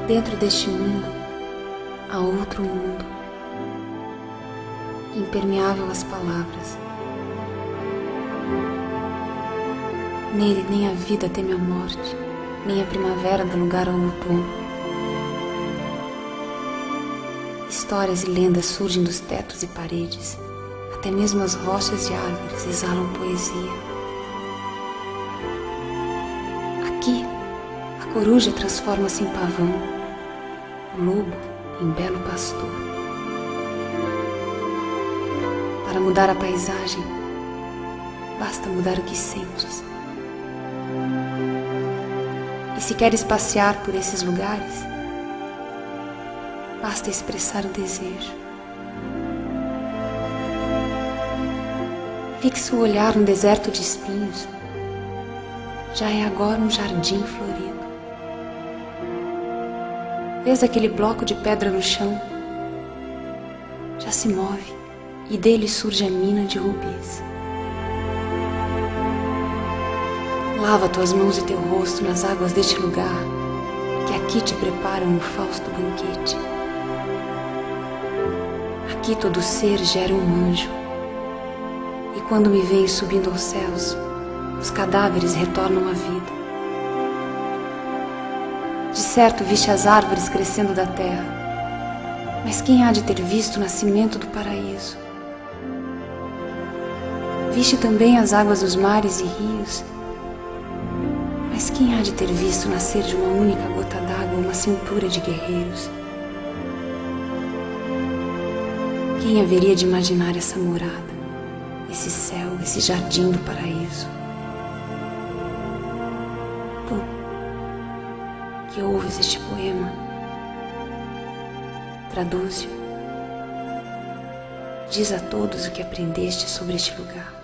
Dentro deste mundo há outro mundo, impermeável às palavras. Nele nem a vida teme a morte, nem a primavera dá lugar ao outono. Histórias e lendas surgem dos tetos e paredes, até mesmo as rochas e árvores exalam poesia. Aqui, a coruja transforma-se em pavão, o lobo em belo pastor. Para mudar a paisagem, basta mudar o que sentes. E se queres passear por esses lugares, basta expressar o desejo. Fixa o olhar no deserto de espinhos, já é agora um jardim florido. Vês aquele bloco de pedra no chão? Já se move e dele surge a mina de rubis. Lava tuas mãos e teu rosto nas águas deste lugar, que aqui te preparam um fausto banquete. Aqui todo ser gera um anjo, e quando me veem subindo aos céus, os cadáveres retornam à vida. De certo viste as árvores crescendo da terra, mas quem há de ter visto o nascimento do paraíso? Viste também as águas dos mares e rios, mas quem há de ter visto nascer de uma única gota d'água uma cintura de guerreiros? Quem haveria de imaginar essa morada, esse céu, esse jardim do paraíso? Tu, que ouves este poema, traduz-o. Diz a todos o que aprendeste sobre este lugar.